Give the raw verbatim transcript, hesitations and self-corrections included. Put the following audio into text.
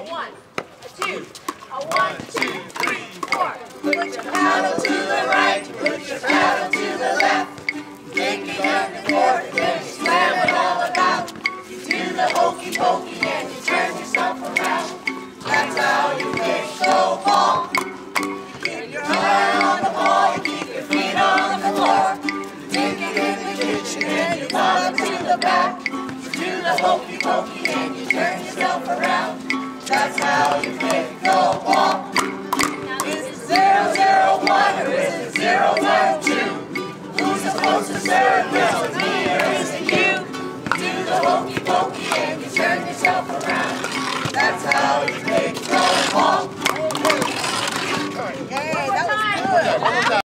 one, a two, a one, two, three, four. Put your paddle to the right, put your paddle to the left. Take it back and forth, then you slam it all about. You do the hokey pokey and you turn yourself around. That's how you kick the ball. Get your eye on the ball, you keep your feet on the floor. Take it in the kitchen and you bottom to the back. You do the hokey pokey and you turn yourself around. That's how you kick the ball. Is it zero, zero, one or is it zero, one, two? Who's supposed to serve this?